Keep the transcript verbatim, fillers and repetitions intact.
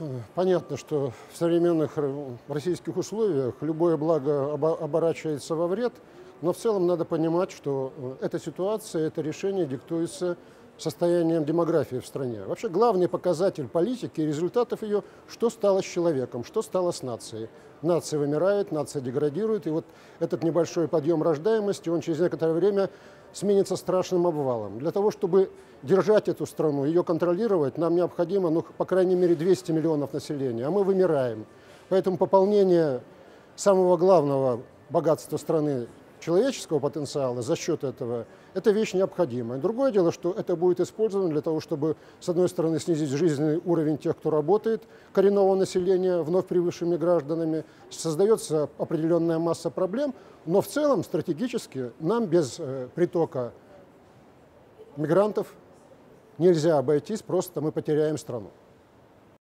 Понятно, что в современных российских условиях любое благо оборачивается во вред, но в целом надо понимать, что эта ситуация, это решение диктуется состоянием демографии в стране. Вообще главный показатель политики и результатов ее, что стало с человеком, что стало с нацией. Нация вымирает, нация деградирует, и вот этот небольшой подъем рождаемости, он через некоторое время сменится страшным обвалом. Для того, чтобы держать эту страну, ее контролировать, нам необходимо, ну, по крайней мере, двести миллионов населения, а мы вымираем. Поэтому пополнение самого главного богатства страны, человеческого потенциала за счет этого, это вещь необходимая. Другое дело, что это будет использовано для того, чтобы, с одной стороны, снизить жизненный уровень тех, кто работает, коренного населения, вновь прибывшими гражданами, создается определенная масса проблем, но в целом стратегически нам без э, притока мигрантов нельзя обойтись, просто мы потеряем страну.